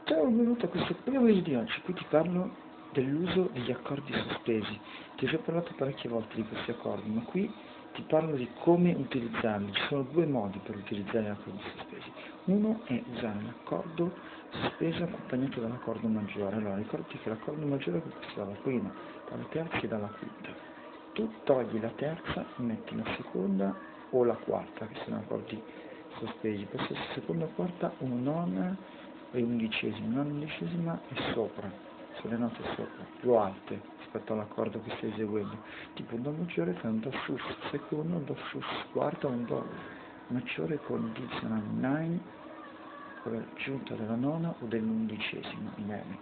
Ciao, benvenuto a questo primo video di oggi. Qui ti parlo dell'uso degli accordi sospesi. Ti ho già parlato parecchie volte di questi accordi, ma qui ti parlo di come utilizzarli. Ci sono due modi per utilizzare gli accordi sospesi. Uno è usare l'accordo sospeso accompagnato dall'accordo maggiore. Allora, ricordati che l'accordo maggiore è composto dalla prima, dalla terza e dalla quinta. Tu togli la terza e metti la seconda o la quarta, che sono accordi sospesi. Può essere seconda o quarta o nona e undicesima. La undicesima è sopra, sono le note sopra, più alte rispetto all'accordo che stai eseguendo. Tipo un do maggiore fai un do sus secondo, un do sus quarta, un do maggiore con dissonant 9, con l'aggiunta della nona o dell'undicesima in M.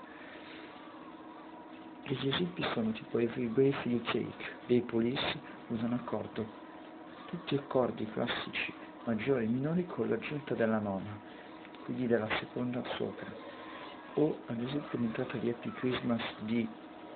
E gli esempi sono tipo Every Breath You Take dei Police, usano accordo, tutti accordi classici maggiori e minori con l'aggiunta della nona, quindi della seconda sopra. O ad esempio l'entrata di Happy Christmas di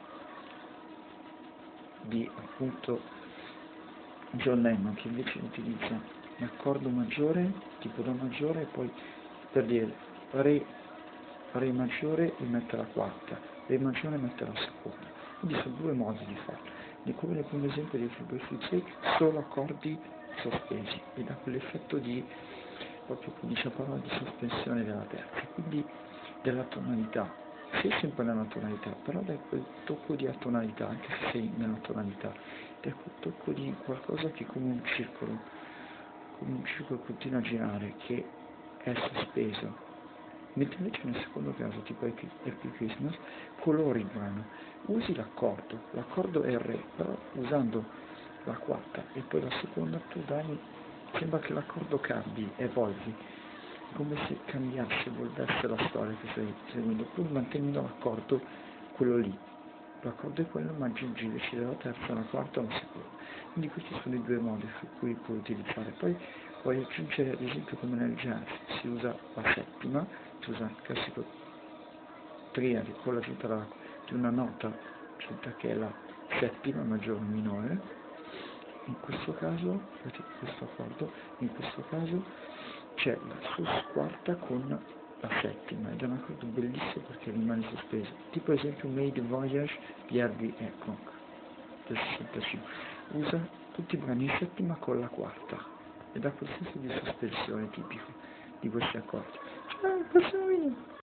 appunto John Lennon, che invece utilizza l'accordo maggiore, tipo do maggiore, e poi per dire re maggiore e mette la quarta, re maggiore e mette la seconda. Quindi sono due modi di farlo. E come nel primo esempio di Free Breath You Take, solo accordi sospesi, e dà quell'effetto di, proprio come dice la parola, di sospensione della terza, quindi della tonalità. Sei sempre nella tonalità, però dai quel tocco di atonalità, anche se sei nella tonalità, dai quel tocco di qualcosa che come un circolo continua a girare, che è sospeso. Mentre invece nel secondo caso, tipo Happy Christmas, colori il brano, usi l'accordo è re, però usando la quarta e poi la seconda tu dai, sembra che l'accordo cambi, evolvi, come se cambiasse, evolvesse la storia che stai seguendo, pur mantenendo l'accordo quello lì. L'accordo è quello, ma aggiungi invece della terza, la quarta o la seconda. Quindi questi sono i due modi su cui puoi utilizzare. Poi puoi aggiungere, ad esempio, come nel jazz, si usa la settima, si usa il classico triade con l'aggiunta di una nota aggiunta che è la settima, maggiore o minore. In questo caso, questo accordo, in questo caso c'è la sus quarta con la settima, ed è un accordo bellissimo perché rimane sospeso. Tipo esempio Made Voyage di Herbie Hancock del 65. Usa tutti i brani in settima con la quarta ed ha quel senso di sospensione tipico di questi accordi. Ciao, al prossimo video!